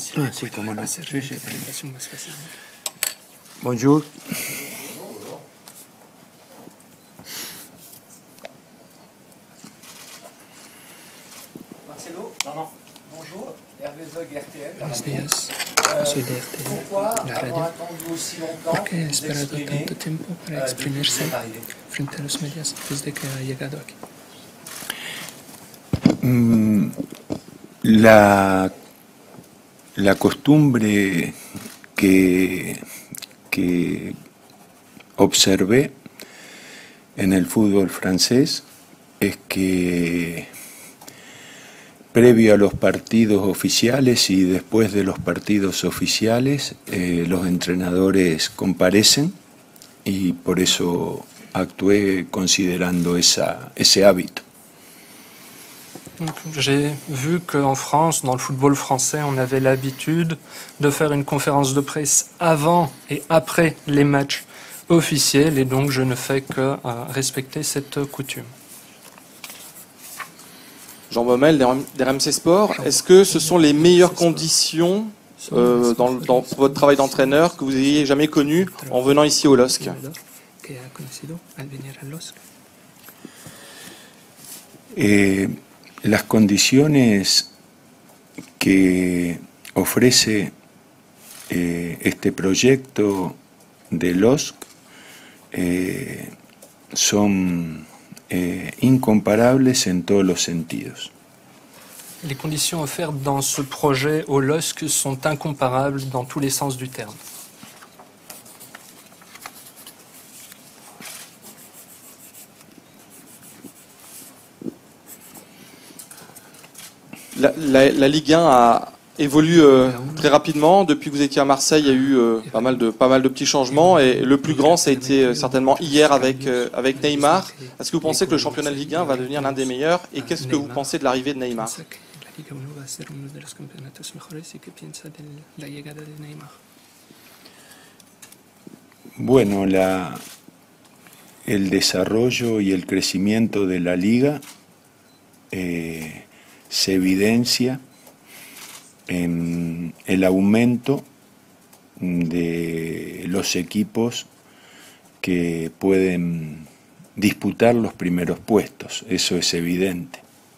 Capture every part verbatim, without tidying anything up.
Ah, sí, cómo no. Sí, sí. Bonjour. Marcelo, non, non. Bonjour, Hervé Zog, R T L. Buenos días, soy de R T L, la radio. ¿Por qué ha esperado tanto tiempo para exprimirse frente a los medios desde que ha llegado aquí? Mm, la, la costumbre que, que observé en el fútbol francés es que previo a los partidos oficiales y después de los partidos oficiales, eh, los entrenadores comparecen y por eso actué considerando esa, ese hábito. J'ai vu qu'en France, dans le football français, on avait l'habitude de faire une conférence de presse avant et après les matchs officiels, et donc je ne fais que euh, respecter cette coutume. Jean Baumel, d'R M C Sport, est-ce que ce sont les meilleures conditions euh, dans, dans votre travail d'entraîneur que vous ayez jamais connues en venant ici au L O S C? Eh, las condiciones que ofrece eh, este proyecto de L O S C eh, son eh, incomparables en todos los sentidos. Les conditions offertes dans ce projet au L O S C sont incomparables dans tous les sens du terme. La, la, la Ligue un a évolue euh, très rapidement. Depuis que vous étiez à Marseille, il y a eu euh, pas, mal de, pas mal de petits changements. Et le plus grand, ça a été euh, certainement hier avec, euh, avec Neymar. Est-ce que vous pensez que le championnat de Ligue un va devenir l'un des meilleurs? Et qu'est-ce que vous pensez de l'arrivée de Neymar? Bueno, la, el desarrollo y el crecimiento de la liga eh, se evidencia en el aumento de los equipos que pueden disputar los primeros puestos, eso es evidente.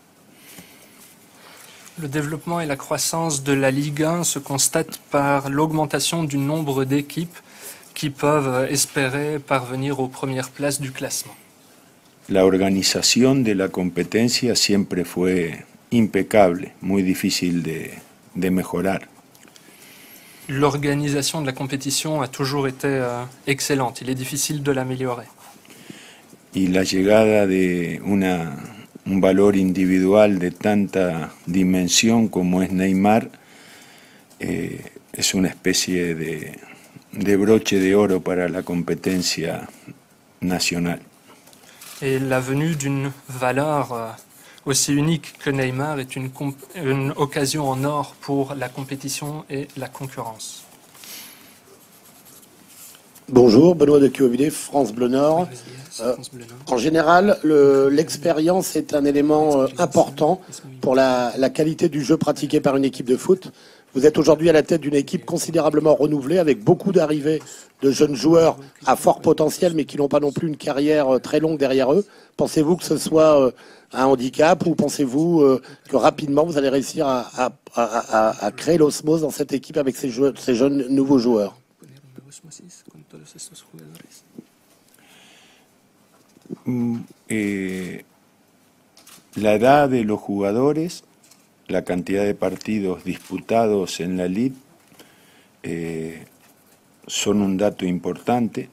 Le développement et la croissance de la Ligue un se constatent par l'augmentation du nombre d'équipes qui peuvent espérer parvenir aux premières places du classement. La organización de la competencia siempre fue impecable, muy difícil de, de mejorar. L'organisation de la compétition a toujours été euh, excellente, il est difficile de l'améliorer. Y la llegada de una, un valor individual de tanta dimensión como es Neymar eh, es una especie de, de broche de oro para la competencia nacional. Et la venue d'une valeur euh, aussi unique que Neymar est une, une occasion en or pour la compétition et la concurrence. Bonjour, Benoît de Quevilly, France Bleu Nord. Euh, en général, l'expérience est un élément euh, important pour la, la qualité du jeu pratiqué par une équipe de foot. Vous êtes aujourd'hui à la tête d'une équipe considérablement renouvelée avec beaucoup d'arrivées de jeunes joueurs à fort potentiel mais qui n'ont pas non plus une carrière très longue derrière eux. Pensez-vous que ce soit un handicap ou pensez-vous que rapidement vous allez réussir à, à, à, à créer l'osmose dans cette équipe avec ces, jeux, ces jeunes nouveaux joueurs? Eh, la edad de los jugadores, la cantidad de partidos disputados en la Ligue eh, son un dato importante.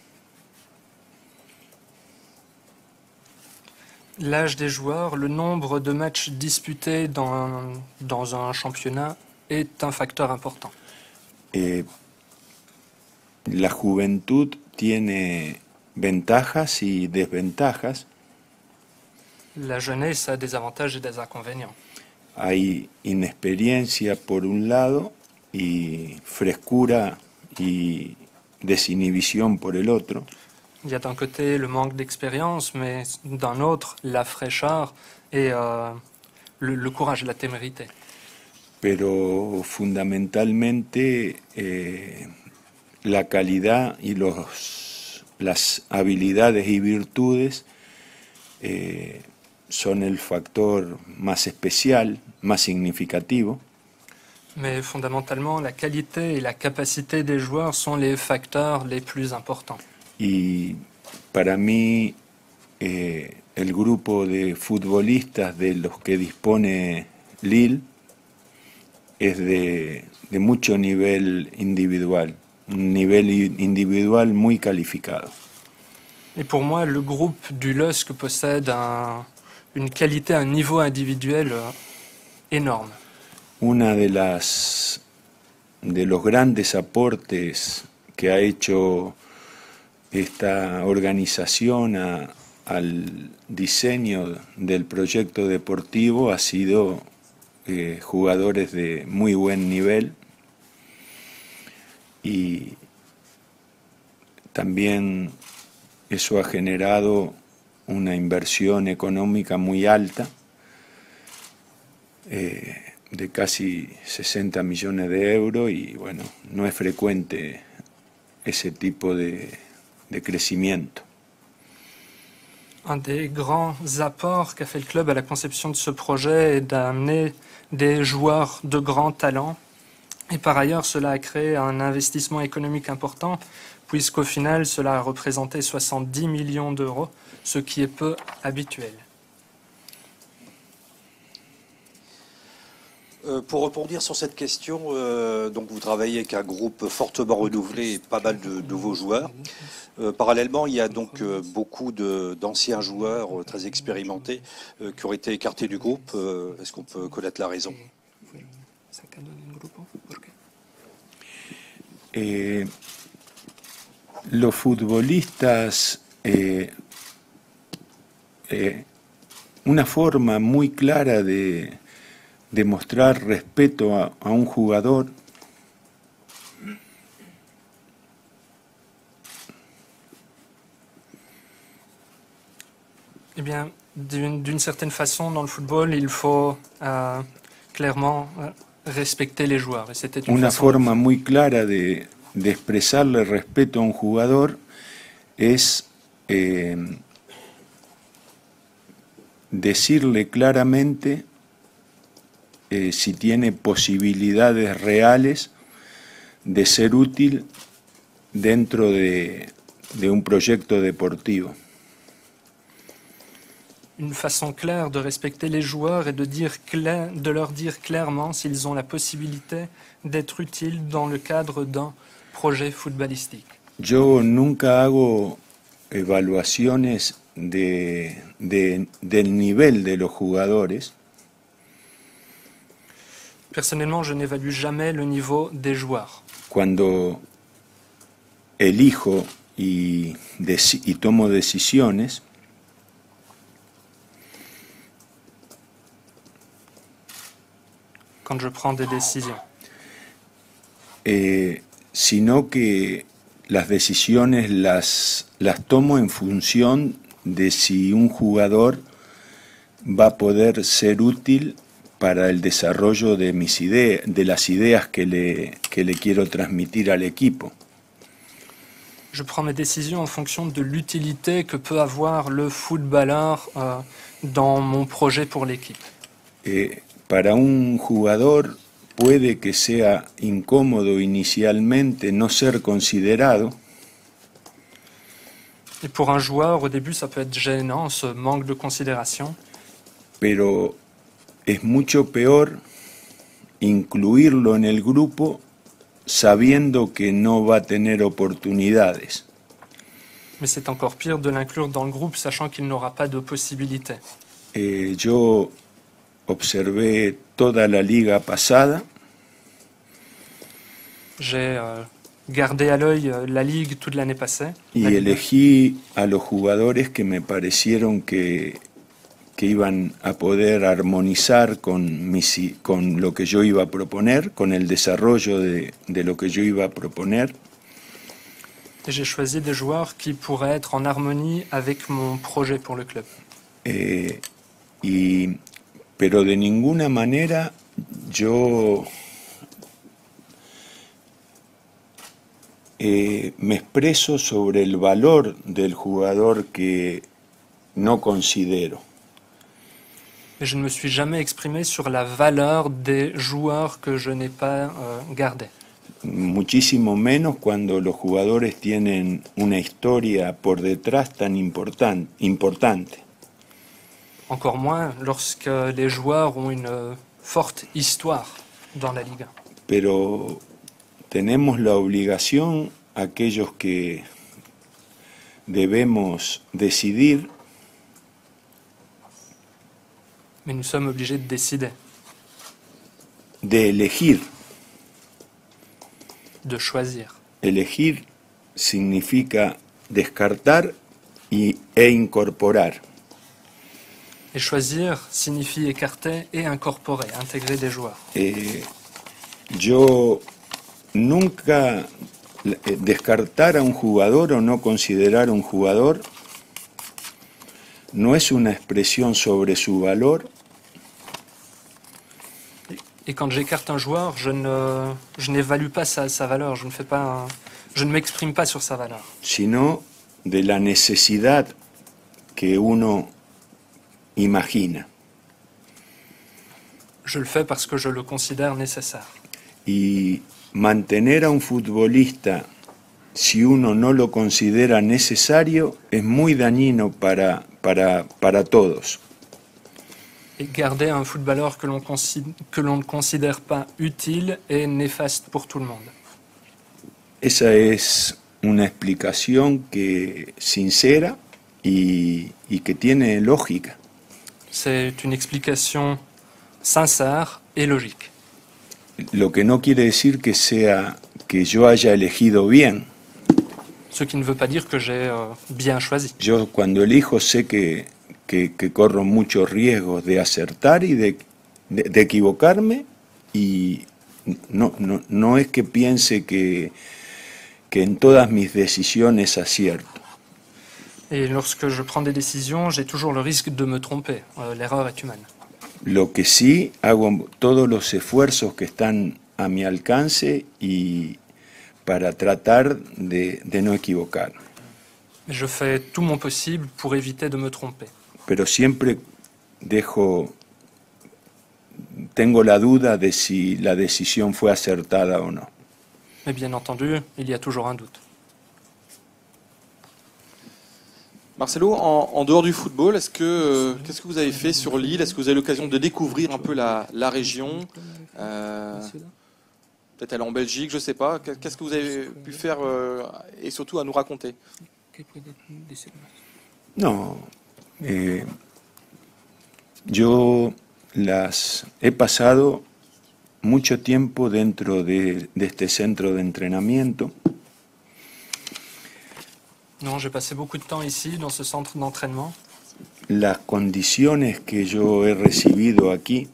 L'âge des joueurs, le nombre de matchs disputés dans, dans un championnat est un facteur important. Eh, la juventud tiene ventajas y desventajas. La jeunesse a des avantages et des inconvénients. Hay inexperiencia por un lado y frescura y desinhibición por el otro. Il y a d'un côté le manque d'expérience, mais d'un autre la fraîcheur et euh, le, le courage, la témérité. pero fundamentalmente eh, la calidad y los, las habilidades y virtudes eh, son el factor más especial, más significativo. Mais fondamentalement, la qualité et la capacité des joueurs sont les facteurs les plus importants. Y para mí, eh, el grupo de futbolistas de los que dispone Lille es de, de mucho nivel individual, un nivel individual muy calificado. Et pour moi, le groupe du L O S C possède un, une qualité, un niveau individuel euh, énorme. Una de las de los grandes aportes que ha hecho esta organización a, al diseño del proyecto deportivo ha sido eh, jugadores de muy buen nivel y también eso ha generado una inversión económica muy alta, eh, de casi sesenta millones de euros, y bueno, no es frecuente ese tipo de, de crecimiento. Un des grands apports qu'a fait le club à la conception de ce projet est d'amener des joueurs de grand talent. Et par ailleurs, cela a créé un investissement économique important, puisqu'au final, cela a représenté soixante-dix millions d'euros, ce qui est peu habituel. Euh, pour rebondir sur cette question, euh, donc vous travaillez avec un groupe fortement renouvelé et pas mal de, de nouveaux joueurs. Euh, parallèlement, il y a donc euh, beaucoup de, d'anciens joueurs euh, très expérimentés euh, qui ont été écartés du groupe. Euh, est-ce qu'on peut connaître la raison? Eh, los futbolistas, eh, eh, una forma muy clara de, de mostrar respeto a, a un jugador Eh bien, d'une, d'une certaine façon, dans le football, il faut euh, clairement euh, respecter les joueurs. Et c'était une Una façon forma muy clara de, de expresarle respeto a un jugador es eh, decirle claramente eh, si tiene posibilidades reales de ser útil dentro de, de un proyecto deportivo. Une façon claire de respecter les joueurs et de, dire clair, de leur dire clairement s'ils ont la possibilité d'être utiles dans le cadre d'un projet footballistique. Yo nunca hago evaluaciones de, de, del nivel de los jugadores. Personnellement, je n'évalue jamais le niveau des joueurs. Cuando elijo y, deci- y tomo decisiones, Quand je prends des décisions. eh, sino que las decisiones las, las tomo en función de si un jugador va a poder ser útil para el desarrollo de mis ideas, de las ideas que le, que le quiero transmitir al equipo. Je prends mes décisions en fonction de l'utilité que peut avoir le footballeur euh, dans mon projet pour l'équipe. Eh, para un jugador puede que sea incómodo inicialmente no ser considerado, Et pour un joueur, au début, ça peut être gênant, ce manque de considération. pero es mucho peor incluirlo en el grupo sabiendo que no va a tener oportunidades. Mais c'est encore pire de l'inclure dans le groupe, sachant qu'il n'aura pas de possibilité. Eh, yo observé toda la liga pasada J'ai euh, gardé à l'œil euh, la Ligue toute l'année passée. y la Ligue. elegí a los jugadores que me parecieron que, que iban a poder armonizar con, mis, i- con lo que yo iba a proponer, con el desarrollo de, de lo que yo iba a proponer. Et j'ai choisi des joueurs qui pourraient être en harmonie avec mon projet pour le club. Eh, y, pero de ninguna manera yo eh, me expreso sobre el valor del jugador que no considero. Mais je ne me suis jamais exprimé sur la valeur des joueurs que je n'ai pas euh, gardés. Muchísimo menos cuando los jugadores tienen una historia por detrás tan importan- importante. Encore moins lorsque les joueurs ont une euh, forte histoire dans la Liga. Pero tenemos la obligación, aquellos que debemos decidir, Mais nous sommes obligés de décider, de elegir. de choisir. Elegir significa descartar y, e incorporar. Et choisir signifie écarter et incorporer, intégrer des joueurs. Eh, yo nunca eh, descartar a un jugador o no considerar a un jugador no es una expresión sobre su valor, Et quand j'écarte un joueur, je ne, je n'évalue pas sa, sa valeur, je ne fais pas, un- je ne m'exprime pas sur sa valeur. sino de la necesidad que uno imagina. Je le fais parce que je le considère nécessaire. Y mantener a un futbolista, si uno no lo considera necesario, es muy dañino para, para, para todos. Et garder un footballeur que l'on, consi- que l'on ne considère pas utile est néfaste pour tout le monde. Esa es una explicación que sincera y, y que tiene lógica. C'est une explication sincère et logique. Lo que no quiere decir que sea que yo haya elegido bien. Ce qui ne veut pas dire que j'ai euh, bien choisi. Yo cuando elijo sé que, que, que corro muchos riesgos de acertar y de, de, de equivocarme, y no, no, no es que piense que, que en todas mis decisiones acierto. Et lorsque je prends des décisions, j'ai toujours le risque de me tromper. Euh, l'erreur est humaine. Lo que sí hago todos los esfuerzos que están a mi alcance y para tratar de, de no equivocarme. Mais je fais tout mon possible pour éviter de me tromper. Pero siempre dejo, tengo la duda de si la decisión fue acertada o no. Mais bien entendu, il y a toujours un doute. Marcelo, en, en dehors du football, est-ce que euh, qu'est-ce que vous avez fait sur l'île? Est-ce que vous avez l'occasion de découvrir un peu la, la région? Euh, Peut-être aller en Belgique, je ne sais pas. Qu'est-ce que vous avez pu faire euh, et surtout à nous raconter? No, eh, yo las he pasado mucho tiempo dentro de, de este centro de entrenamiento. Non, j'ai passé beaucoup de temps ici, dans ce centre d'entraînement. Las condiciones que yo he recibido aquí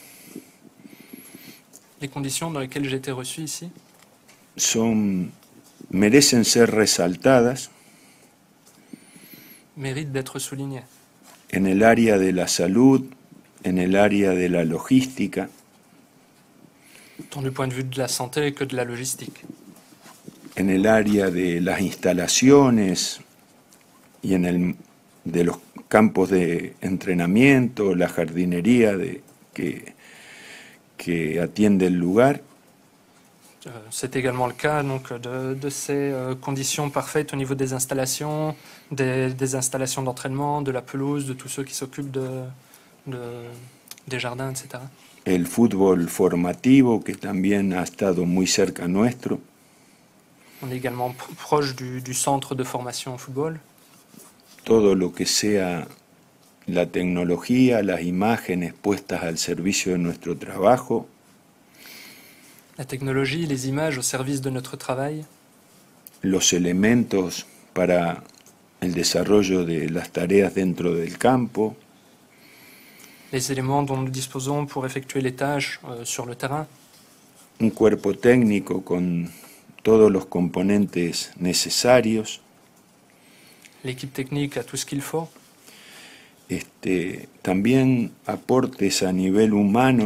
Les conditions dans lesquelles j'ai été reçu ici son, merecen ser resaltadas méritent d'être soulignées. en el área de la salud, en el área de la logística, Tant du point de vue de la santé que de la logistique. en el área de las instalaciones y en el de los campos de entrenamiento, la jardinería de, que, que atiende el lugar. Euh, C'est également le cas donc, de, de ces euh, conditions parfaites au niveau des installations, des, des installations d'entraînement, de la pelouse, de tous ceux qui s'occupent de, de, des jardins, et cetera. El fútbol formativo, que también ha estado muy cerca nuestro. On est également pr- proche du, du centre de formation au football. Todo lo que sea la tecnología, las imágenes puestas al servicio de nuestro trabajo, La technologie, les images au service de notre travail, los elementos para el desarrollo de las tareas dentro del campo, les éléments dont nous disposons pour effectuer les tâches euh, sur le terrain, un cuerpo técnico con todos los componentes necesarios, l'équipe technique a tout ce qu'il faut, este, también aportes a nivel humano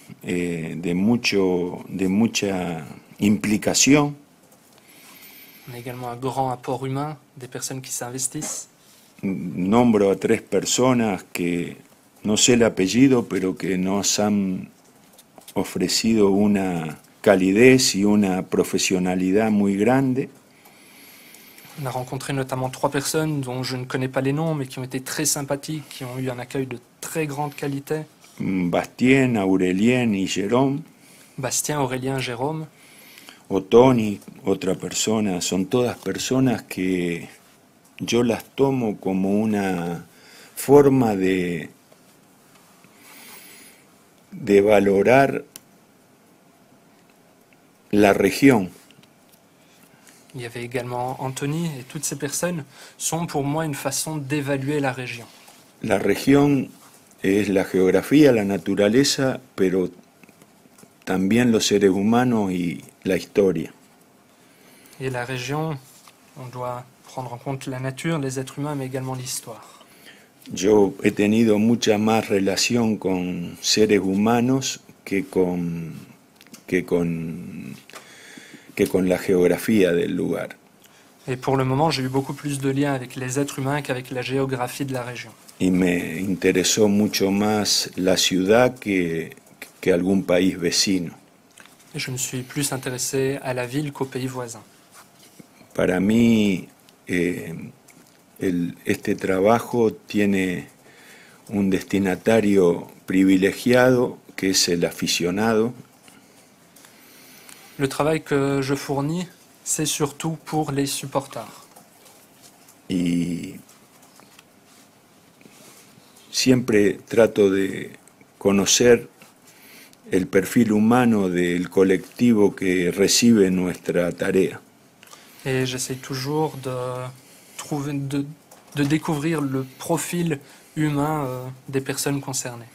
eh, de, mucho, de mucha implicación. On a également un grand apport humain, des personnes qui s'investissent. Nombro a tres personas que no sé el apellido, pero que nos han ofrecido una calidez y una profesionalidad muy grande. On a rencontré notamment trois personnes dont je ne connais pas les noms, mais qui ont été très sympathiques, qui ont eu un accueil de très grande qualité. Bastien, Aurelien y Jérôme. Bastien, Aurélien, Jérôme. O Tony, otra persona, son todas personas que yo las tomo como una forma de, de valorar la región. Il y avait également Anthony, et toutes ces personnes sont pour moi une façon d'évaluer la région. La región es la geografía, la naturaleza, pero también los seres humanos y la historia. Et la région, on doit prendre en compte la nature, les êtres humains, mais également l'histoire. Yo he tenido mucha más relación con seres humanos que con, que con, que con la geografía del lugar. Et pour le moment, j'ai eu beaucoup plus de liens avec les êtres humains qu'avec la géographie de la région. Y me interesó mucho más la ciudad que, que algún país vecino. Et je me suis plus intéressé à la ville qu'aux pays voisins. Para mí, eh, el, este trabajo tiene un destinatario privilegiado, que es el aficionado. Le travail que je fournis, c'est surtout pour les supporters. Y siempre trato de conocer el perfil humano del colectivo que recibe nuestra tarea. Et j'essaie toujours de, trouver, de, de découvrir le profil humain euh, des personnes concernées.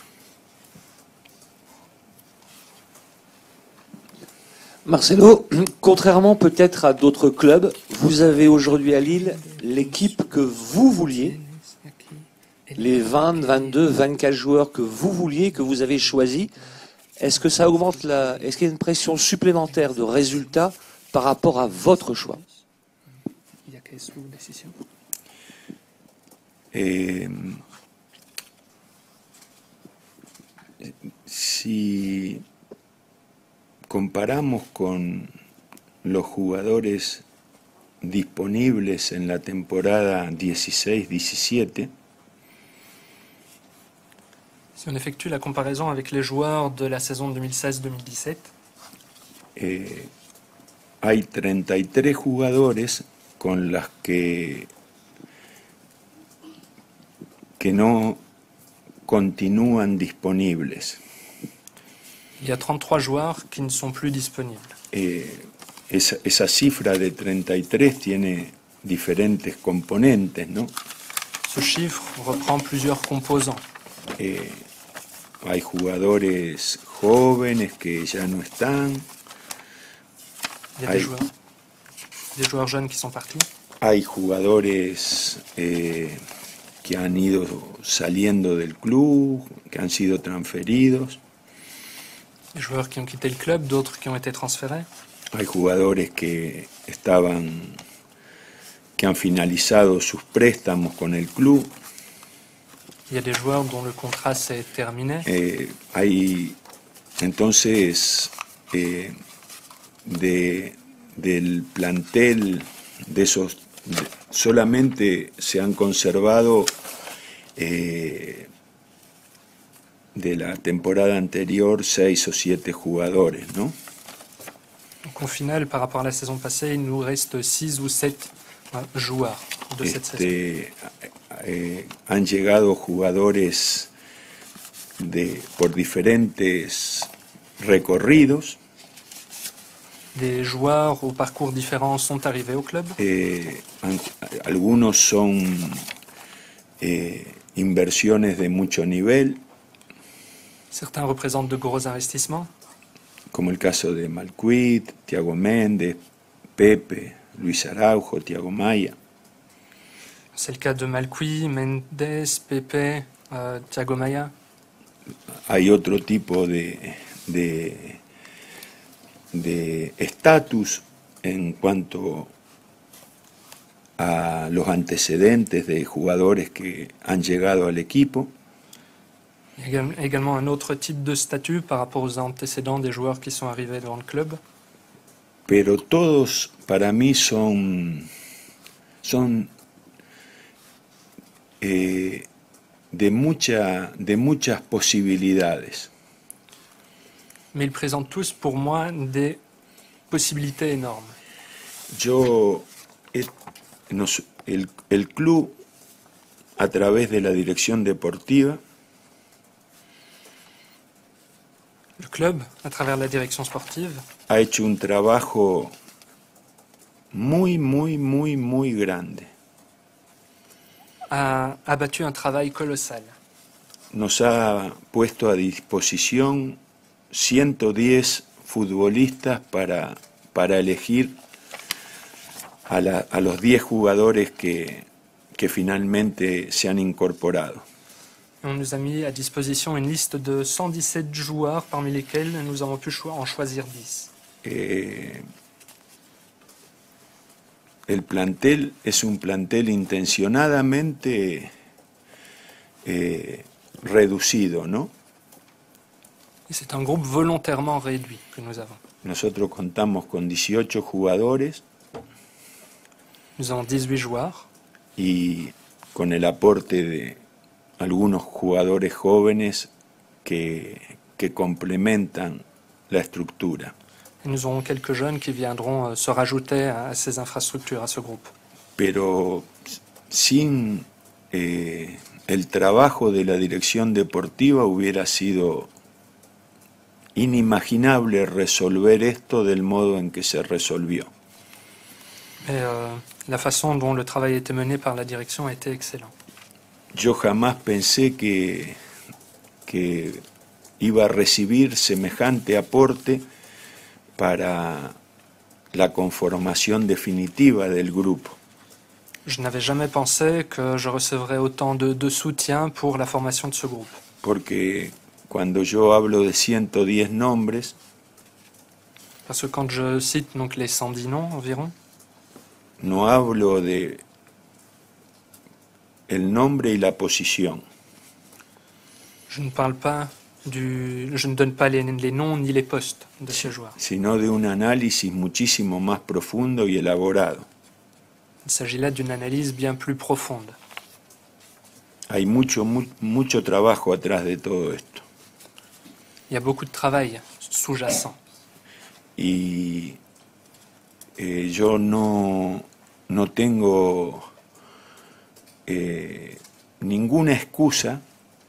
Marcelo, contrairement peut-être à d'autres clubs, vous avez aujourd'hui à Lille l'équipe que vous vouliez, les vingt, vingt-deux, vingt-quatre joueurs que vous vouliez, que vous avez choisis. Est-ce que ça augmente la... Est-ce qu'il y a une pression supplémentaire de résultats par rapport à votre choix? Eh, si comparamos con los jugadores disponibles en la temporada dieciséis diecisiete, Si on effectue la comparaison avec les joueurs de la saison deux mille seize deux mille dix-sept, eh, hay treinta y tres jugadores con las que, que no continúan disponibles. il y a trente-trois joueurs qui ne sont plus disponibles. Eh, esa, esa cifra de treinta y tres tiene diferentes componentes, ¿no? Ce chiffre reprend plusieurs composants. Eh, hay jugadores jóvenes que ya no están, Il y a Aïe. des joueurs, des joueurs jeunes qui sont partis. hay jugadores eh, que han ido saliendo del club, que han sido transferidos, Des joueurs qui ont quitté le club, d'autres qui ont été transférés. hay jugadores que estaban, que han finalizado sus préstamos con el club. Il y a des joueurs dont le contrat s'est terminé. Eh, hay entonces eh, de, del plantel de esos de- solamente se han conservado eh, de la temporada anterior seis o siete jugadores, ¿no? Donc au final, par rapport à la saison passée, il nous reste six ou sept euh, joueurs de cette saison. Este, eh, han llegado jugadores de, por diferentes recorridos. Des joueurs aux parcours différents sont arrivés au club. Eh, han- algunos son eh, inversiones de mucho nivel, Certains représentent de gros investissements, como el caso de Malcuit, Thiago Méndez, Pepe, Luis Araujo, Thiago Maya. c'est le cas de Malqui, Mendes, Pepe, euh, Thiago Maia. hay otro tipo de de de estatus en cuanto a los antecedentes de jugadores que han llegado al equipo. Il y a également un autre type de statut par rapport aux antécédents des joueurs qui sont arrivés dans le club. Pero todos para mí son, son eh, de, mucha, de muchas posibilidades. Mais ils présentent tous pour moi des possibilités énormes. Yo, eh, nos, el, el club, a través de la dirección deportiva, Le club, à travers la direction sportive, ha hecho un trabajo muy, muy, muy, muy grande. a abattu un travail colossal. Nos ha puesto a disposición ciento diez futbolistas para, para elegir a, la, a los diez jugadores que, que finalmente se han incorporado. On nous a mis à disposition une liste de cent dix-sept joueurs, parmi lesquels nous avons pu en choisir dix. Eh, el plantel es un plantel intencionadamente eh, reducido, ¿no? Et c'est un groupe volontairement réduit que nous avons. Nosotros contamos con dieciocho jugadores Nous avons dix-huit joueurs y con el aporte de algunos jugadores jóvenes que, que complementan la estructura. et nous aurons quelques jeunes qui viendront euh, se rajouter à, à ces infrastructures, à ce groupe. Pero sin eh, el trabajo de la dirección deportiva hubiera sido inimaginable resolver esto del modo en que se resolvió. Et euh, la façon dont le travail a été mené par la direction a été excellent. Yo jamás pensé que, que iba a recibir semejante aporte para la conformación definitiva del grupo. Je n'avais jamais pensé que je recevrais autant de, de soutien pour la formation de ce groupe. Porque cuando yo hablo de ciento diez nombres, Parce que quand je cite donc les cent dix noms environ, no hablo de el nombre y la posición, je ne parle pas du, je ne donne pas les, les noms ni les postes de ces joueurs. sino de un análisis muchísimo más profundo y elaborado. Il s'agit là d'une analyse bien plus profonde. Hay mucho, mu- mucho trabajo atrás de todo esto. Il y a beaucoup de travail sous-jacent. Y eh, yo no, no tengo eh, ninguna excusa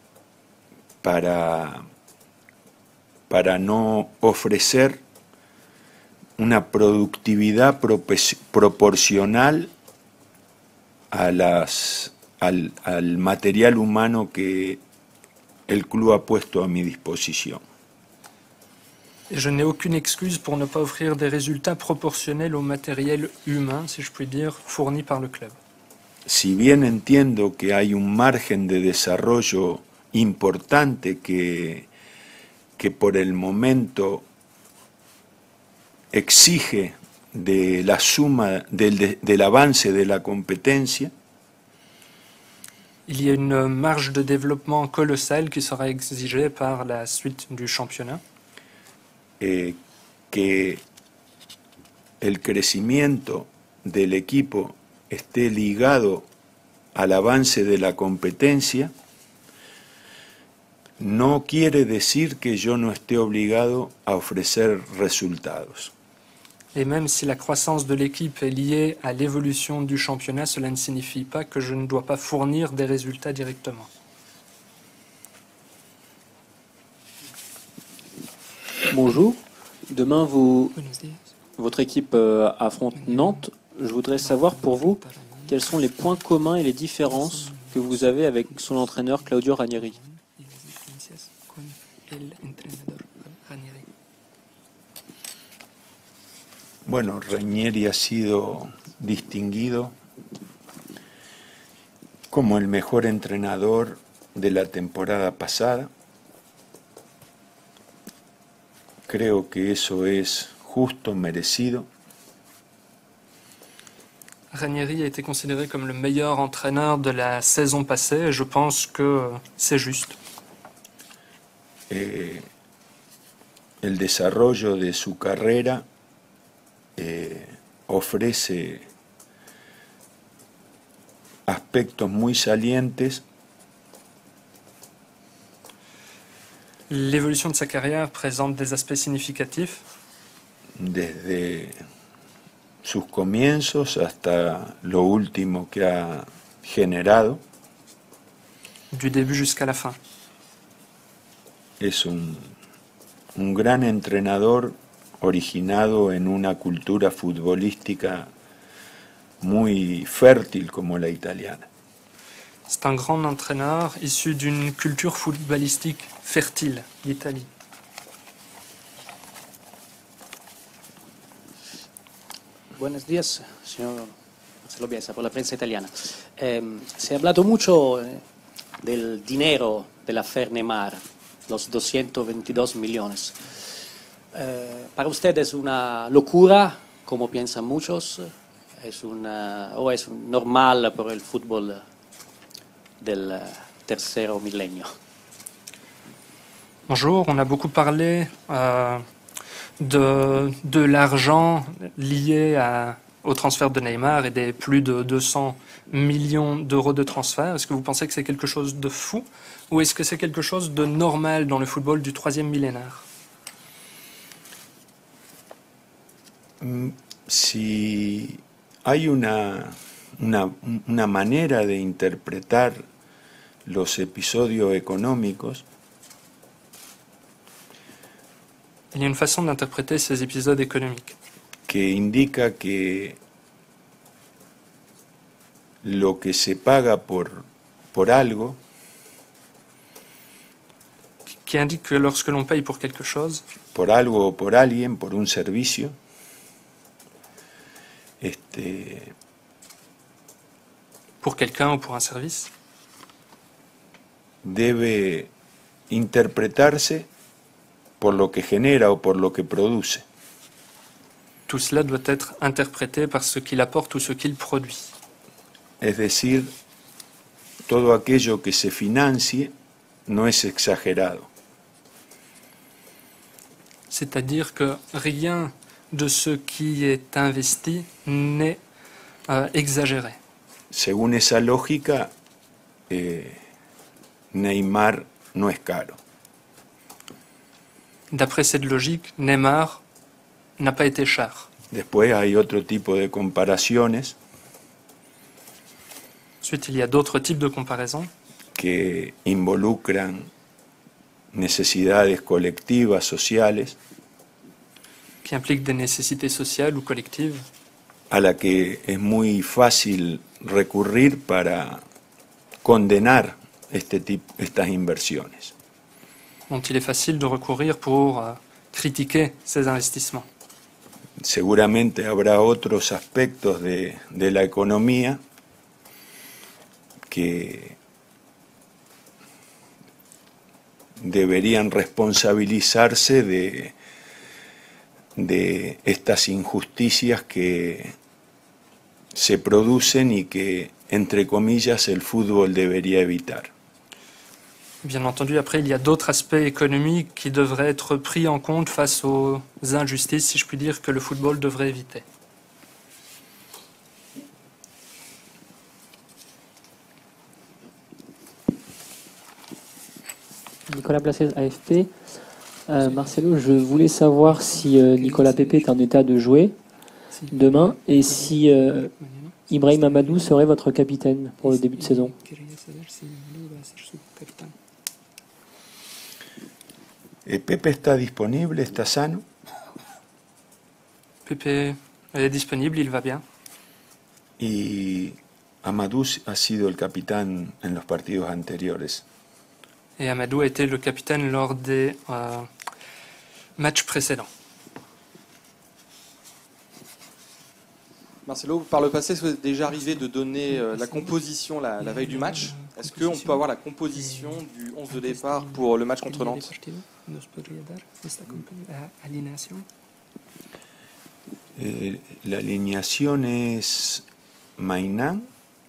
para, para no ofrecer una productividad propes- proporcional a las, al, al material humano que el club ha puesto a mi disposición. Et je n'ai aucune excuse pour ne pas offrir des résultats proportionnels au matériel humain, si je puis dire, fourni par le club. Si bien entiendo que hay un margen de desarrollo importante que, que por el momento exige de la suma del, de- del avance de la competencia, Il y a une marge de développement colossale qui sera exigée par la suite du championnat. eh, que el crecimiento del equipo esté ligado al avance de la competencia, no quiere decir que yo no esté obligado a ofrecer resultados. Et même si la croissance de l'équipe est liée à l'évolution du championnat, cela ne signifie pas que je ne dois pas fournir des résultats directement. Bonjour. Demain, vous, votre équipe euh, affronte Nantes. Je voudrais savoir pour vous quels sont les points communs et les différences que vous avez avec son entraîneur Claudio Ranieri. Bueno, Ranieri ha sido distinguido como el mejor entrenador de la temporada pasada. creo que eso es justo, merecido. Ranieri a été considéré comme le meilleur entraîneur de la saison passée et je pense que c'est juste. Eh, el desarrollo de su carrera eh, ofrece aspectos muy salientes. L'évolution de sa carrière présente des aspects significatifs. Desde sus comienzos hasta lo último que ha generado. Du début jusqu'à la fin. Es un, un gran entrenador originado en una cultura futbolística muy fértil como la italiana. C'est un grand entraîneur issu d'une culture footballistique fertile, l'Italie. Buenos días, señor Marcelo Bielsa, por la prensa italiana. Eh, se ha hablado mucho eh, del dinero de la Fer Neymar, los doscientos veintidós millones. Eh, ¿Para usted es una locura, como piensan muchos? ¿Es una, o es normal por el fútbol del uh, tercero milenio? Bonjour, on a beaucoup parlé euh, de, de l'argent lié à, au transfert de Neymar et des plus de deux cents millions d'euros de transfert. Est-ce que vous pensez que c'est quelque chose de fou ou est-ce que c'est quelque chose de normal dans le football du troisième millénaire? Si hay una, una, una manera de interpretar los episodios económicos, il y a une façon d'interpréter ces épisodes économiques que indica que lo que se paga por, por algo, qui indique que lorsque l'on paye pour quelque chose, por algo o por alguien, por un servicio, este, pour quelqu'un ou pour un service, debe interpretarse por lo que genera o por lo que produce. tout cela doit être interprété par ce qu'il apporte ou ce qu'il produit. Es decir, todo aquello que se financie no es exagerado. C'est-à-dire que rien de ce qui est investi n'est euh, exagéré. Según esa lógica, eh, Neymar no es caro. D'après cette logique, Neymar n'a pas été cher. Después hay otro tipo de comparaciones Ensuite, il y a d'autres types de comparaisons que involucran necesidades colectivas, sociales, qui impliquent des nécessités sociales ou collectives a la que es muy fácil recurrir para condenar este tipo, estas inversiones. dont il est facile de recourir pour euh, critiquer ces investissements. Seguramente habrá otros aspectos de, de la economía que deberían responsabilizarse de, de estas injusticias que se producen y que, entre comillas, el fútbol debería evitar. Bien entendu, après, il y a d'autres aspects économiques qui devraient être pris en compte face aux injustices, si je puis dire, que le football devrait éviter. Nicolas Placez, A F P. Euh, Marcelo, je voulais savoir si euh, Nicolas Pepe est en état de jouer demain et si euh, Ibrahim Amadou serait votre capitaine pour le début de saison. Eh, Pepe está disponible, está sano. Pepe est disponible, il va bien. Y Amadou ha sido el capitán en los partidos anteriores. Et Amadou a été le capitaine lors des euh, matchs précédents. Marcelo, par le passé, est-ce que vous êtes déjà arrivé de donner euh, la composition la, la veille du match? Est-ce qu'on peut avoir la composition du onze de départ pour le match contre Nantes? ¿Nos podría dar esta alineación? Eh, la alineación es Mainán,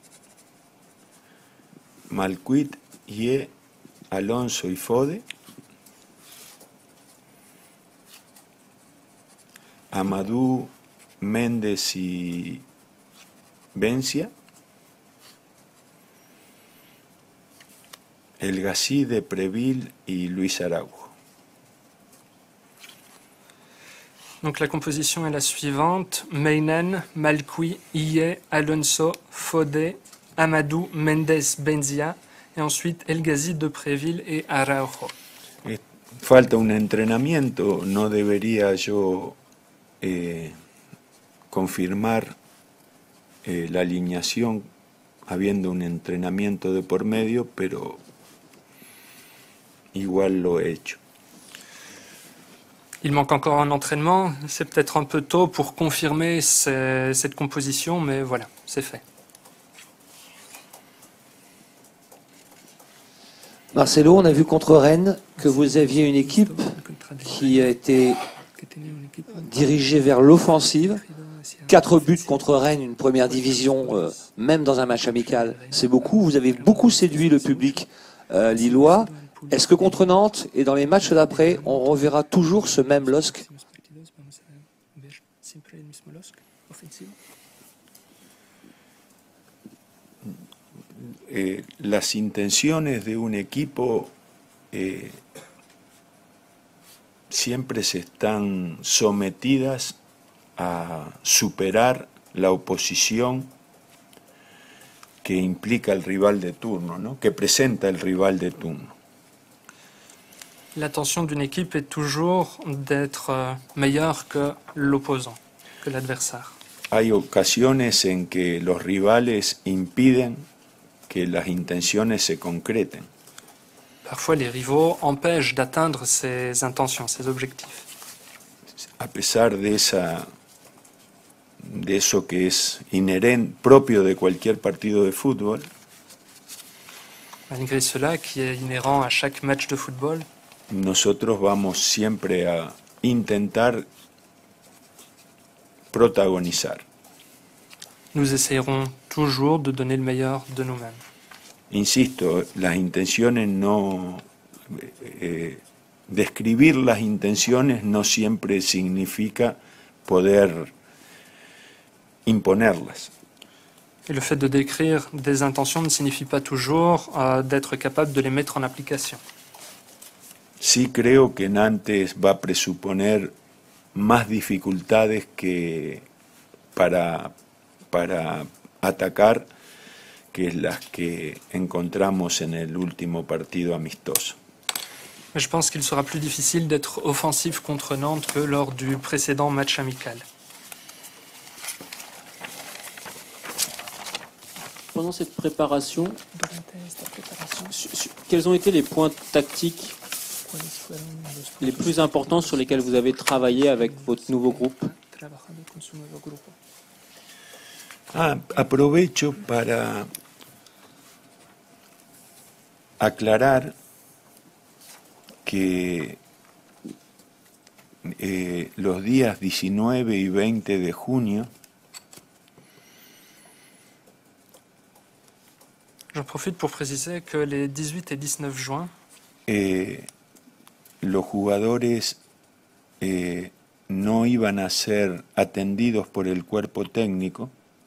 Malcuit, Ye, Alonso y Fode, Amadou, Méndez y Bencia, El Gassi, de Preville y Luis Araujo. Donc la composition est la suivante: Meinen, Malqui, Iye, Alonso, Fode, Amadou, Méndez, Benzia, et ensuite El Gassi, de Preville et Araujo. Falta un entrenamiento, no debería yo eh, confirmar eh, la alineación habiendo un entrenamiento de por medio, pero igual lo he hecho. Il manque encore un entraînement, c'est peut-être un peu tôt pour confirmer ces, cette composition, mais voilà, c'est fait. Marcelo, on a vu contre Rennes que vous aviez une équipe qui a été dirigée vers l'offensive. Quatre buts contre Rennes, une première division, euh, même dans un match amical, c'est beaucoup. Vous avez beaucoup séduit le public euh, lillois. Est-ce que contre Nantes et dans les matchs d'après, on reverra toujours ce même L O S C? Eh, las intenciones de un equipo eh, siempre se están sometidas a superar la oposición que implica el rival de turno, ¿no? Que presenta el rival de turno. L'intention d'une équipe est toujours d'être euh, meilleure que l'opposant, que l'adversaire. Hay ocasiones en que los rivales impiden que las intenciones se concreten. Parfois, les rivaux empêchent d'atteindre ses intentions, ses objectifs. A pesar de esa, de eso que es inherente, propio de cualquier partido de fútbol, Malgré cela, qui est inhérent à chaque match de football, nosotros vamos siempre a intentar protagonizar. nous essayerons toujours de donner le meilleur de nous-mêmes. Insisto, las intenciones no... Eh, describir las intenciones no siempre significa poder imponerlas. Et le fait de décrire des intentions ne signifie pas toujours euh, d'être capable de les mettre en application. Sí creo que Nantes va a presuponer más dificultades que para, para atacar que las que encontramos en el último partido amistoso. Mais je pense qu'il sera plus difficile d'être offensif contre Nantes que lors du précédent match amical. Pendant cette préparation, quels ont été les points tactiques les plus importants sur lesquels vous avez travaillé avec votre nouveau groupe? Ah, aprovecho para aclarar que eh, los días diecinueve y veinte de junio J'en profite pour préciser que les dix-huit et dix-neuf juin, eh, los jugadores eh, no iban a ser atendidos por el cuerpo técnico,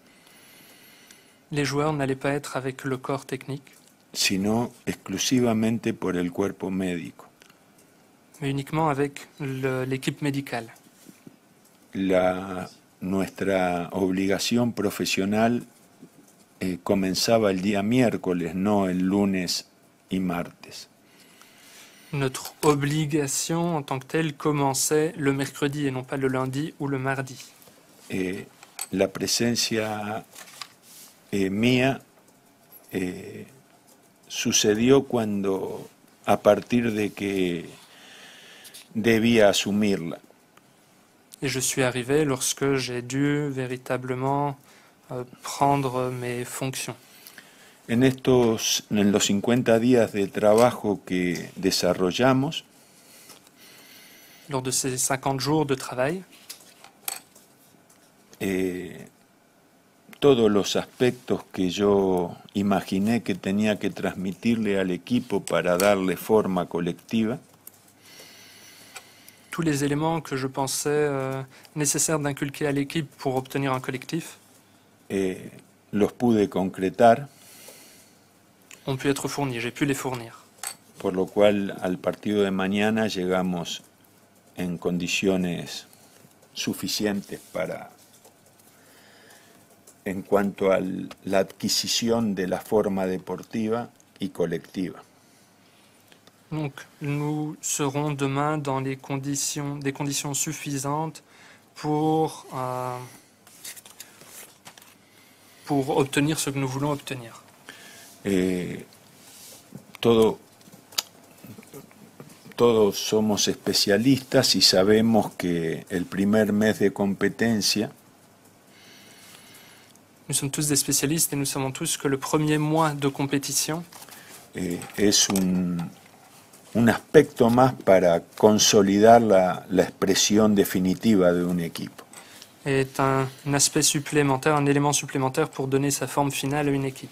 les joueurs n'allaient pas être avec le corps technique, sino exclusivamente por el cuerpo médico. mais uniquement avec le- l'équipe médicale. La, nuestra obligación profesional eh, comenzaba el día miércoles, no el lunes y martes. Notre obligation en tant que telle commençait le mercredi et non pas le lundi ou le mardi. Eh, la presencia eh, mía eh, sucedió cuando, a partir de que debía asumirla. Et je suis arrivé lorsque j'ai dû véritablement euh, prendre mes fonctions. En estos, en los cincuenta días de trabajo que desarrollamos, lors de ces cinquante jours de travail. Eh, todos los aspectos que yo imaginé que tenía que transmitirle al equipo para darle forma colectiva, Tous les éléments que je pensais euh, nécessaires d'inculquer à l'équipe pour obtenir un collectif eh, los pude concretar, ont pu être fournis, j'ai pu les fournir. por lo cual al partido de mañana llegamos en condiciones suficientes para, en cuanto a la adquisición de la forma deportiva y colectiva. Donc, nous serons demain dans les conditions, des conditions suffisantes pour, euh, pour obtenir ce que nous voulons obtenir. Eh, todo, todos somos especialistas y sabemos que el primer mes de competencia Nous sommes tous des spécialistes et nous savons tous que le premier mois de compétition eh, es un, un aspecto más para consolidar la, la expresión definitiva de un equipo. est un aspect supplémentaire, un élément supplémentaire pour donner sa forme finale à une équipe.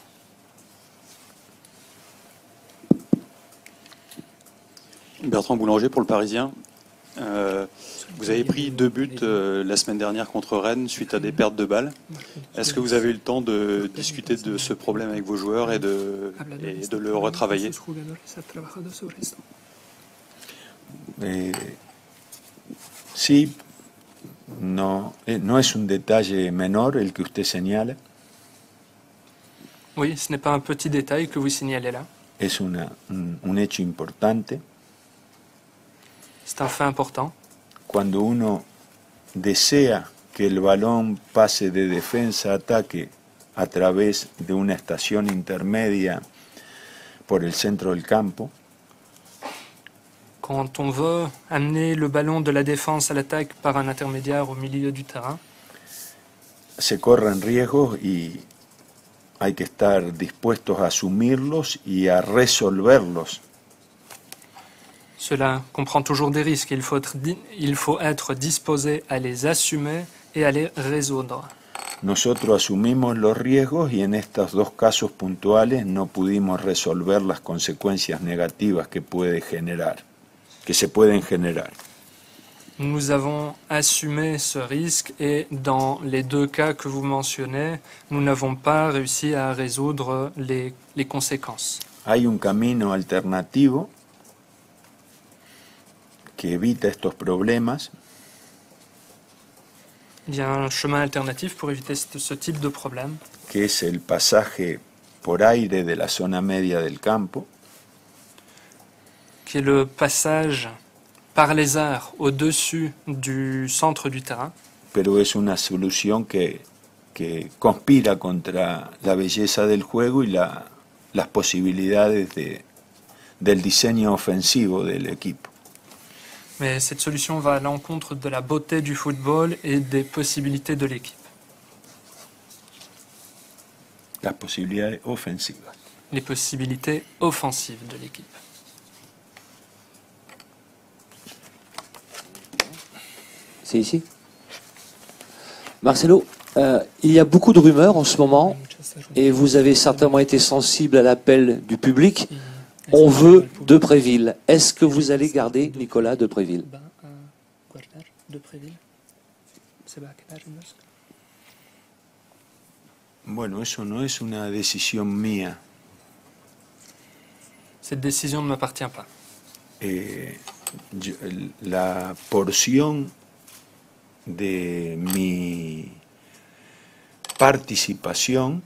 Bertrand Boulanger pour le Parisien. Euh, vous avez pris deux buts euh, la semaine dernière contre Rennes suite à des pertes de balles. Est-ce que vous avez eu le temps de discuter de ce problème avec vos joueurs et de, et de le retravailler? Eh, sí, no, eh, no es un detalle menor el que usted señala, Oui, ce n'est pas un petit détail que vous signalez là. es una, un, un hecho importante. C'est un fait important. Cuando uno desea que el balón pase de defensa a ataque a través de una estación intermedia por el centro del campo, Quand on veut amener le ballon de la défense à l'attaque par un intermédiaire au milieu du terrain, se corren riesgos y hay que estar dispuestos a asumirlos y a resolverlos. cela comprend toujours des risques. Il faut être, di- il faut être disposé à les assumer et à les résoudre. Nosotros asumimos los riesgos y en estos dos casos puntuales no pudimos resolver las consecuencias negativas que puede generar, que se pueden generar. Nous avons assumé ce risque et dans les deux cas que vous mentionnez, nous n'avons pas réussi à résoudre les, les conséquences. Hay un camino alternativo que evita estos problemas, Il y a un chemin alternatif pour éviter ce, ce type de problème, que es el pasaje por aire de la zona media del campo, qui est le passage par les airs au-dessus du centre du terrain. pero es una solución que, que conspira contra la belleza del juego y la, las posibilidades de, del diseño ofensivo del equipo. Mais cette solution va à l'encontre de la beauté du football et des possibilités de l'équipe. Las posibilidades ofensivas. Les possibilités offensives de l'équipe. C'est ici. Marcelo, euh, il y a beaucoup de rumeurs en ce moment et vous avez certainement été sensible à l'appel du public. On veut Depréville. Est-ce que vous allez garder Nicolas Depréville? Bueno, eso no es una decisión mía. Cette décision ne m'appartient pas. Eh, yo- la porción de mi participación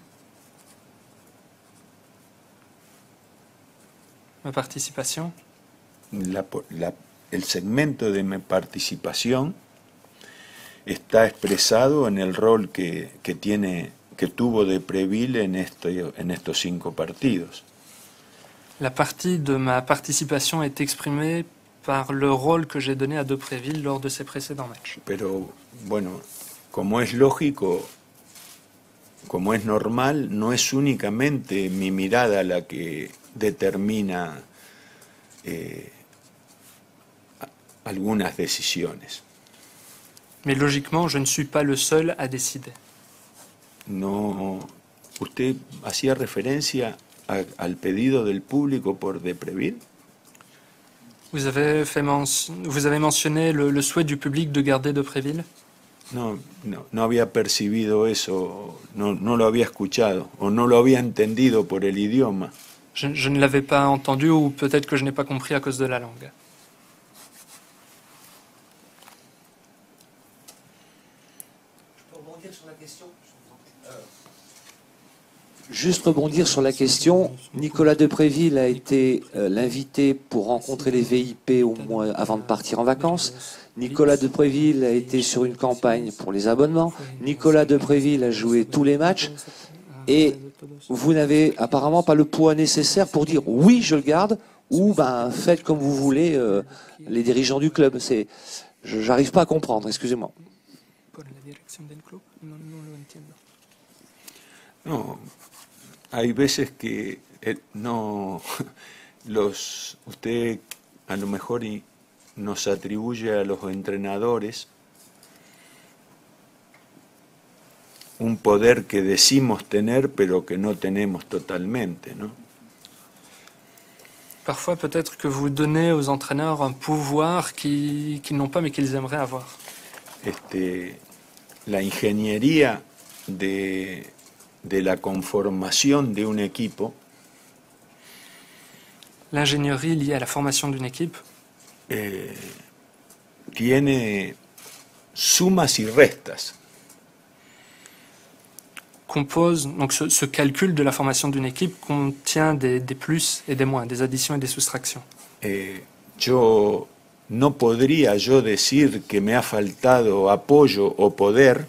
Ma participation, la, la, el segmento de mi participación está expresado en el rol que, que tiene que tuvo Depréville en, este, en estos cinco partidos. la partie de ma participation est exprimée par le rôle que j'ai donné à Depréville lors de ses précédents matchs. Pero bueno, como es lógico, como es normal, no es únicamente mi mirada la que determina eh, algunas decisiones. Mais logiquement, je ne suis pas le seul à décider. No, usted hacía referencia a- al pedido del público por Depreville. Vous avez, fait men- vous avez mentionné le, le souhait du public de garder Depréville. No, no, no había percibido eso, no, no lo había escuchado o no lo había entendido por el idioma. Je, je ne l'avais pas entendu ou peut-être que je n'ai pas compris à cause de la langue. Juste rebondir sur la question, Nicolas Depréville a été euh, l'invité pour rencontrer les V I P au mois avant de partir en vacances. Nicolas Depréville a été sur une campagne pour les abonnements. Nicolas Depréville a joué tous les matchs. Et vous n'avez apparemment pas le poids nécessaire pour dire oui, je le garde, ou ben faites comme vous voulez, euh, les dirigeants du club. C'est, je j'arrive pas à comprendre, excusez-moi. No, hay veces que eh, no los usted a lo mejor y nos atribuye a los entrenadores un poder que decimos tener pero que no tenemos totalmente, ¿no? Parfois, peut-être que vous donnez aux entraîneurs un pouvoir qui- qu'ils n'ont pas mais qu'ils aimeraient avoir. Este, la ingeniería de, de la conformación de un equipo L'ingénierie liée à la formation d'une équipe eh, tiene sumas y restas. compose, donc ce, ce calcul de la formation d'une équipe contient des, des plus et des moins, des additions et des soustractions. Eh, yo no podría yo decir que me ha faltado apoyo o poder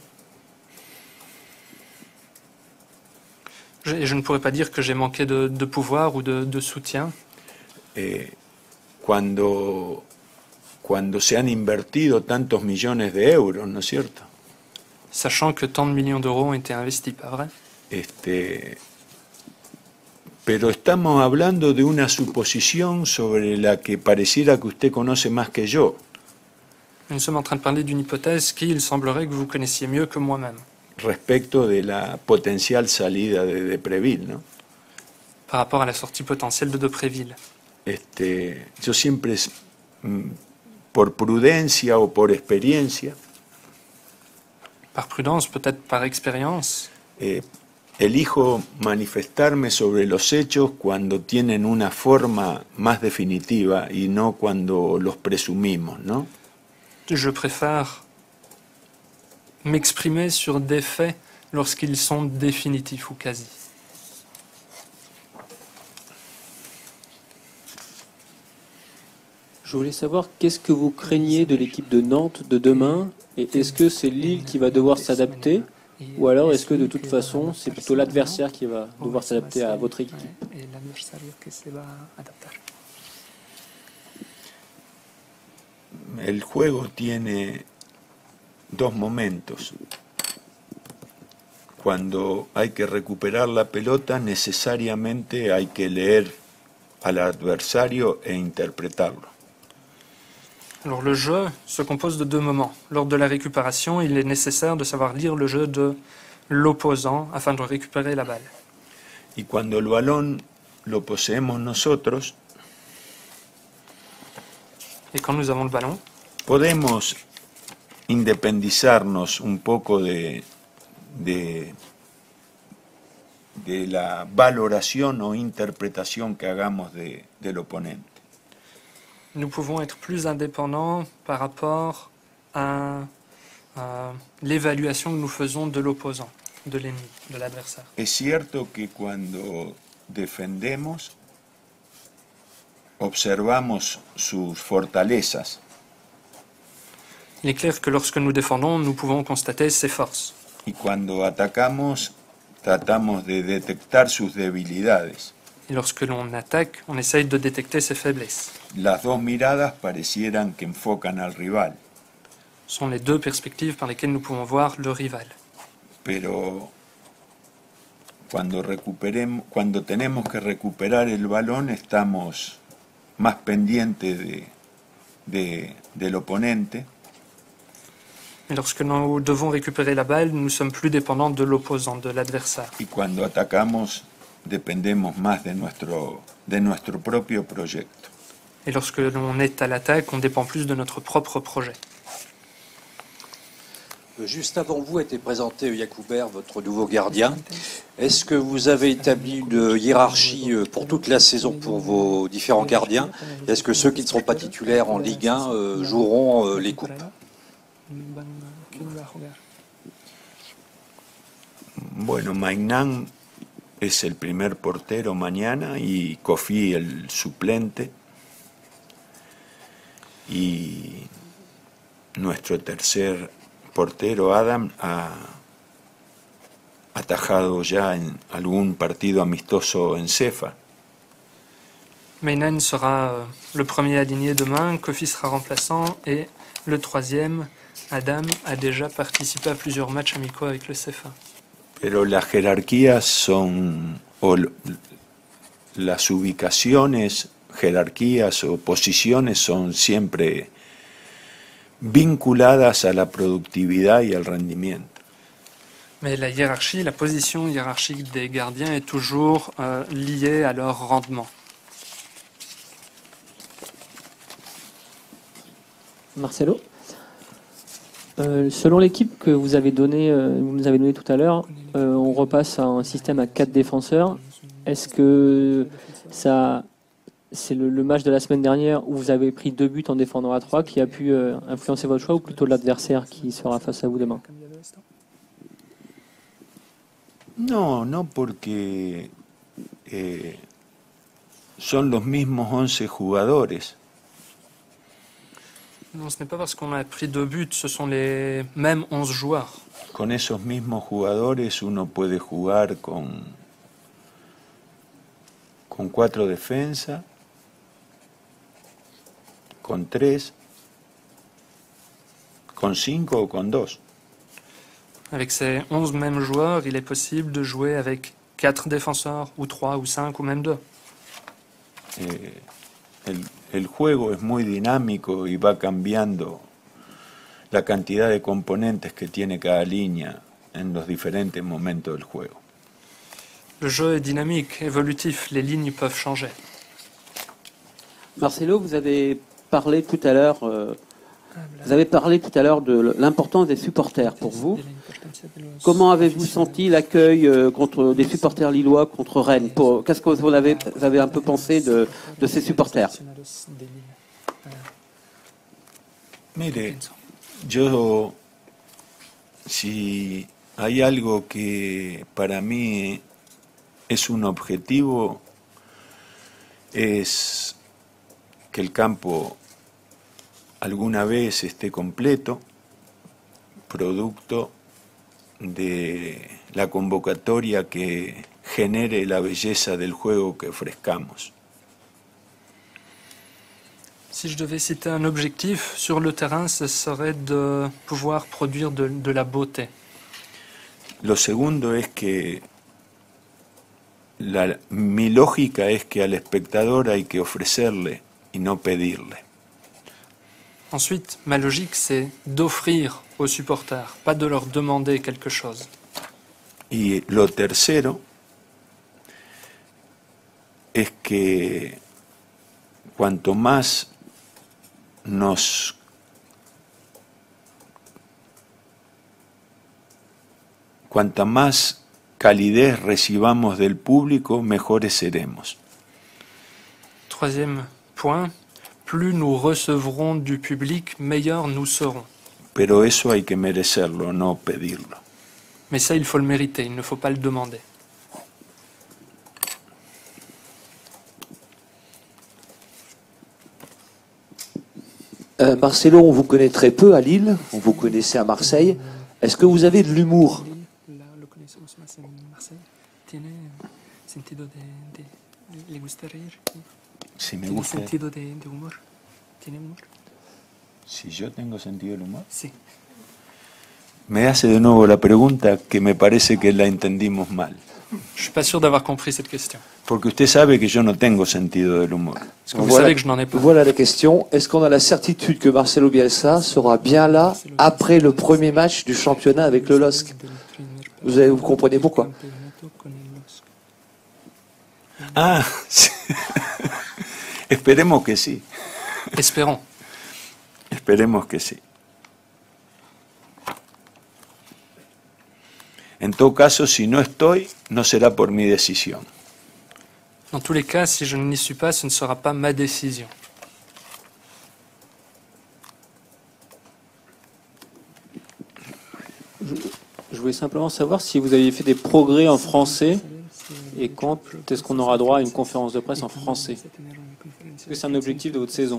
Je, et je ne pourrais pas dire que j'ai manqué de, de pouvoir ou de, de soutien eh, cuando, cuando se han invertido tantos millones de euros, ¿no es cierto? sachant que tant de millions d'euros ont été investis, pas vrai? Este, pero estamos hablando de una suposición sobre la que pareciera que usted conoce más que yo. Nous sommes en train de parler d'une hypothèse qui, il semblerait que vous connaissiez mieux que moi-même, Respecto de la potencial salida de Depreville, ¿no? par rapport à la sortie potentielle de Depréville. Este, yo siempre, mm, por prudencia o por experiencia, Par prudence, peut-être par expérience, eh, elijo manifestarme sobre los hechos cuando tienen una forma más definitiva y no cuando los presumimos, ¿no? je préfère m'exprimer sur des faits lorsqu'ils sont définitifs ou quasi. Je voulais savoir qu'est-ce que vous craignez de l'équipe de Nantes de demain, et est-ce que c'est Lille qui va devoir s'adapter, ou alors est-ce que de toute façon c'est plutôt l'adversaire qui va devoir s'adapter à votre équipe? El juego tiene dos momentos. Cuando hay que recuperar la pelota, necesariamente hay que leer al adversario e interpretarlo. Alors le jeu se compose de deux moments. Lors de la récupération, il est nécessaire de savoir lire le jeu de l'opposant afin de récupérer la balle. Y cuando el balón lo poseemos nosotros, Et quand nous avons le ballon, podemos independizarnos un poco de, de, de la valoración o interpretación que hagamos de, del oponente. nous pouvons être plus indépendants par rapport à, à l'évaluation que nous faisons de l'opposant, de l'ennemi, de l'adversaire. Es cierto que cuando defendemos, observamos sus fortalezas, Il est clair que lorsque nous défendons, nous pouvons constater ses forces. y cuando atacamos, tratamos de detectar sus debilidades. Et lorsque l'on attaque, on essaye de détecter ses faiblesses. Las dos miradas parecieran que enfocan al rival, Ce sont les deux perspectives par lesquelles nous pouvons voir le rival. pero cuando recuperemos, cuando tenemos que recuperar el balón, estamos más pendientes de, de, del oponente. Et lorsque nous devons récupérer la balle, nous sommes plus dépendants de l'opposant, de l'adversaire. Y cuando atacamos, dependemos más de nuestro, de nuestro propio proyecto. Et lorsque l'on est à l'attaque, on dépend plus de notre propre projet. Juste avant vous était présenté Yacouber, votre nouveau gardien. Est-ce que vous avez établi une hiérarchie pour toute la saison pour vos différents gardiens? Est-ce que ceux qui ne seront pas titulaires en Ligue un euh, joueront euh, les coupes? Bueno, Maignan es el primer portero mañana y Kofi el suplente. Y nuestro tercer portero, Adam, ha atajado ya en algún partido amistoso en Cefa. Maignan sera le premier aligné demain, Kofi sera remplaçant et le troisième, Adam, a déjà participé à plusieurs matchs amicaux avec le Cefa. Pero las jerarquías son, o las ubicaciones, jerarquías o posiciones son siempre vinculadas a la productividad y al rendimiento. Mais la hiérarchie, la position hiérarchique des gardiens est toujours euh, liée à leur rendement. Marcelo, euh, selon l'équipe que vous avez donné, euh, vous nous avez donné tout à l'heure, euh, on repasse à un système à quatre défenseurs. Est-ce que ça, c'est le, le match de la semaine dernière où vous avez pris deux buts en défendant à trois qui a pu euh, influencer votre choix, ou plutôt l'adversaire qui sera face à vous demain? No, no, porque eh, son los mismos once jugadores. Non, ce n'est pas parce qu'on a pris deux buts, ce sont les mêmes onze joueurs. Con esos mismos jugadores uno puede jugar con, con cuatro defensas, con tres, con cinco o con dos. Avec ces onze mêmes joueurs, il est possible de jouer avec quatre défenseurs, ou trois, ou cinq, ou même deux. Eh, el, el juego es muy dinámico y va cambiando la cantidad de componentes que tiene cada línea en los diferentes momentos del juego. Le jeu est dynamique, évolutif, les lignes peuvent changer. Marcelo, vous avez parlé tout à l'heure, euh, vous avez parlé tout à l'heure de l'importance des supporters pour vous. Comment avez-vous senti l'accueil euh, contre des supporters lillois contre Rennes? Pour, qu'est-ce que vous avez, vous avez un peu pensé de, de ces supporters? Mire, yo, si hay algo que para mí es un objetivo, es que el campo alguna vez esté completo, producto de la convocatoria que genere la belleza del juego que ofrezcamos. Si je devais citer un objectif sur le terrain, ce serait de pouvoir produire de, de la beauté. Lo segundo es que la, mi lógica es que al espectador hay que ofrecerle y no pedirle. Ensuite, ma logique, c'est d'offrir aux supporters, pas de leur demander quelque chose. Y lo tercero es que cuanto más nos cuanta más calidez recibamos del público, mejores seremos. Troisième point, plus nous recevrons du public, meilleurs nous serons. Pero eso hay que merecerlo, no pedirlo. Mais ça, il faut le mériter, il ne faut pas le demander. Euh, Marcelo, on vous connaît très peu à Lille, on vous connaissait à Marseille. Est-ce que vous avez de l'humour? Si me gusta. Sentido de, de humor. ¿Tiene humor? Si yo tengo sentido del humor. Sí. Me hace de nuevo la pregunta que me parece que la entendimos mal. Je suis pas sûr d'avoir compris cette question. Porque usted sabe que yo no tengo sentido del humor. Parce que vous Voilà, savez que je n'en ai pas. voilà la question. Est-ce qu'on a la certitude que Marcelo Bielsa sera bien là après le premier match du championnat avec le L O S C? Vous, avez, vous comprenez pourquoi? Ah, sí. Esperemos que sí. Espérons. Esperemos que sí. En todo caso, si no estoy, no será por mi decisión. Dans tous les cas, si je n'y suis pas, ce ne sera pas ma décision. Je voulais simplement savoir si vous aviez fait des progrès en français et quand est-ce qu'on aura droit à une conférence de presse en français. Est-ce que c'est un objectif de votre saison?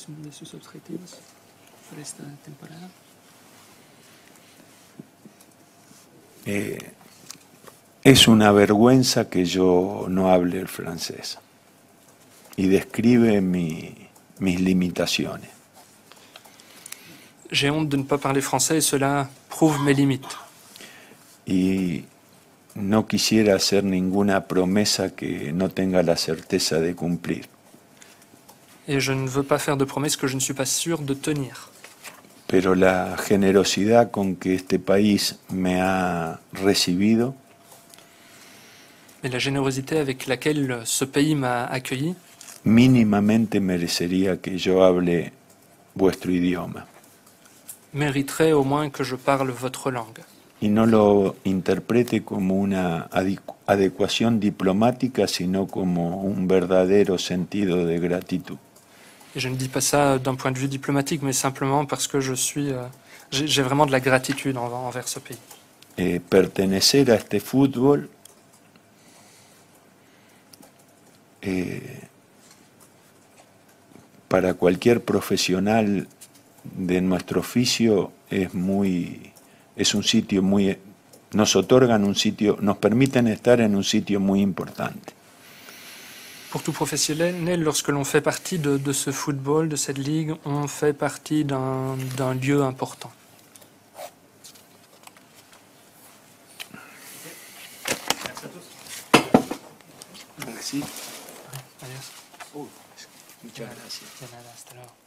Eh, es una vergüenza que yo no hable el francés y describe mi, mis limitaciones. J'ai honte de ne pas parler français et cela prouve mes limites. Y no quisiera hacer ninguna promesa que no tenga la certeza de cumplir. Et je ne veux pas faire de promesses que je ne suis pas sûr de tenir. Pero la generosidad con que este país me ha recibido Mais la générosité avec laquelle ce pays m'a accueilli mínimamente merecería que yo hable vuestro idioma. mériterait au moins que je parle votre langue. Y no lo interprete como una adecuación diplomática, sino como un verdadero sentido de gratitud. Et je ne dis pas ça d'un point de vue diplomatique, mais simplement parce que je suis, euh, j'ai, j'ai vraiment de la gratitude en, envers ce pays. Eh, pertenecer a este fútbol eh, para cualquier profesional de nuestro oficio es muy, es un sitio muy, nos otorgan un sitio, nos permiten estar en un sitio muy importante. Pour tout professionnel, lorsque l'on fait partie de, de ce football, de cette ligue, on fait partie d'un, d'un lieu important. Merci. Adiós. Muchas gracias. De nada, hasta luego.